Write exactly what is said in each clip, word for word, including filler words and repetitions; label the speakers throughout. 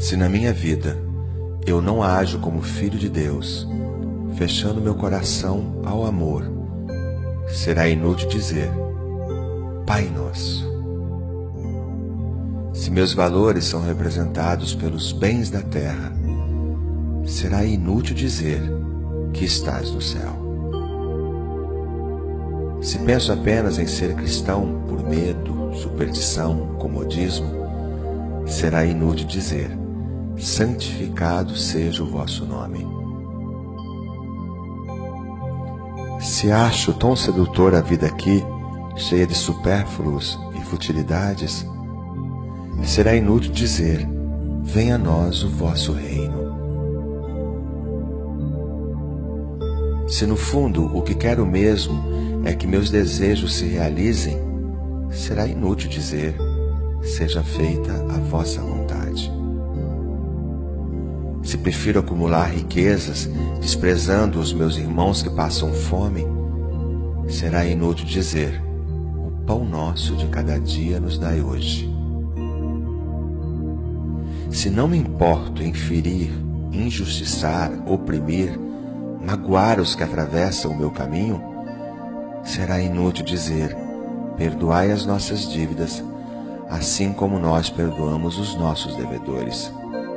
Speaker 1: Se na minha vida eu não ajo como filho de Deus, fechando meu coração ao amor, será inútil dizer Pai Nosso. Se meus valores são representados pelos bens da terra, será inútil dizer que estás no céu. Se penso apenas em ser cristão por medo, superstição, comodismo, será inútil dizer santificado seja o vosso nome. Se acho tão sedutora a vida aqui, cheia de supérfluos e futilidades, será inútil dizer venha a nós o vosso reino. Se no fundo o que quero mesmo é que meus desejos se realizem, será inútil dizer seja feita a vossa vontade. Se prefiro acumular riquezas, desprezando os meus irmãos que passam fome, será inútil dizer o pão nosso de cada dia nos dai hoje. Se não me importo em ferir, injustiçar, oprimir, magoar os que atravessam o meu caminho, será inútil dizer perdoai as nossas dívidas, assim como nós perdoamos os nossos devedores.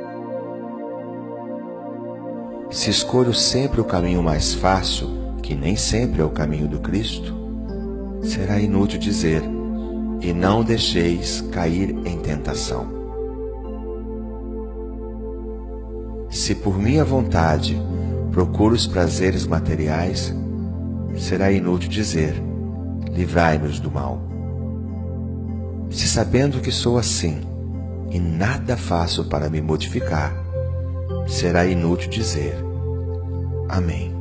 Speaker 1: Se escolho sempre o caminho mais fácil, que nem sempre é o caminho do Cristo, será inútil dizer e não deixeis cair em tentação. Se por minha vontade procuro os prazeres materiais, será inútil dizer livrai-nos do mal. Se sabendo que sou assim e nada faço para me modificar, será inútil dizer amém.